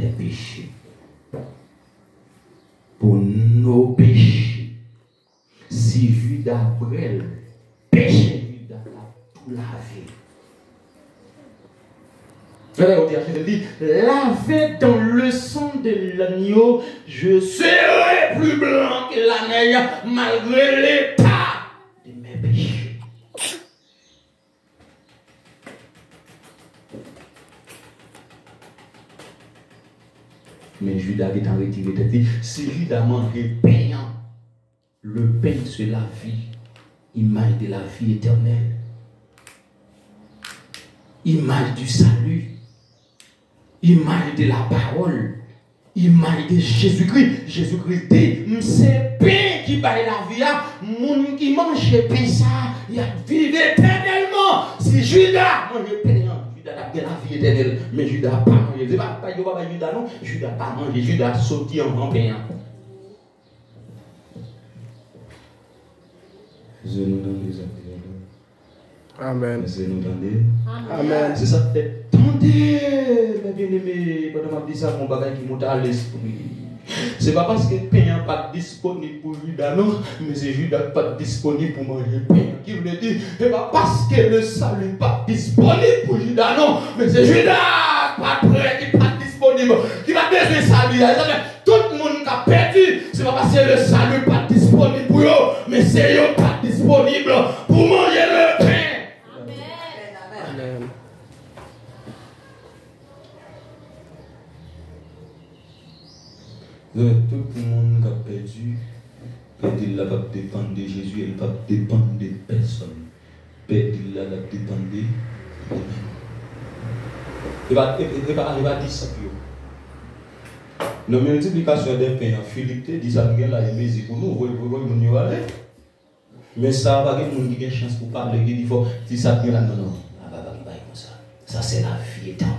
des péchés. Pour nos péchés. Si Judas brûle, péché Judas a tout lavé. Jésus dit, lavé dans le sang de l'agneau, je serai plus blanc que la neige malgré l'état de mes péchés. Mais Judas est en retiré. Si Judas mangeait payant, le pain c'est la vie, image de la vie éternelle, image du salut, image de la parole, image de Jésus-Christ. Jésus-Christ dit, c'est pain qui baille la vie, moun qui mange pain ça, il a vivre éternellement. Si Judas mange payant, Judas a bien la vie éternelle, mais Judas n'a pas mangé. C'est pas Judas non, Judas n'a pas mangé, Judas a sauté en payant. Je nous donne les amis. Amen. Je nous donne. Amen. C'est ça. Attendez, mes bien-aimés, quand on m'a dit ça, mon bagage qui monte à l'esprit. C'est pas parce que le pain n'est pas disponible pour Judas, non, mais c'est Judas pas disponible pour manger le pain. Qui voulait dire, c'est pas parce que le salut n'est pas disponible pour Judas, non, mais c'est Judas pas prêt, qui n'est pas disponible, qui va besoin de salut. Tout le monde qui a perdu, c'est pas parce que le salut n'est pas disponible pour eux, mais c'est eux pas disponible pour manger le pain. Amen. Tout le monde qui a perdu, il ne va pas dépendre de Jésus, il va dépendre de personne. Il va dépendre de lui-même. Il va dire ça pour vous. La multiplication des pains, Philippe dit ça, il a aimé pour nous, vous allez. Mais ça va avoir une chance pour parler, il faut dire ça, non, non, ça c'est la vie éternelle.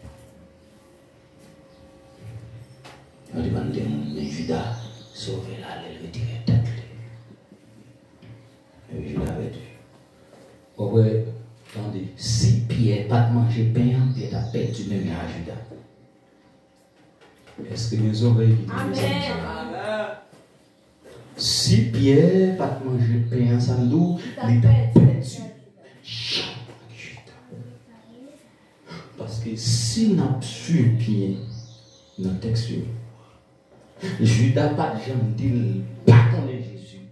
On demande à Judas sauver la le retirer tête. Et Judas avait dit. Ouais, attendez, si Pierre pas manger pain, Pierre a perdu même à Judas. Est-ce que les oreilles qui disent ça? Si Pierre pas manger pain, ça nous il a perdu. Parce que si nous avons su Pierre, notre texte, Judas pas jamais dit pas qu'on est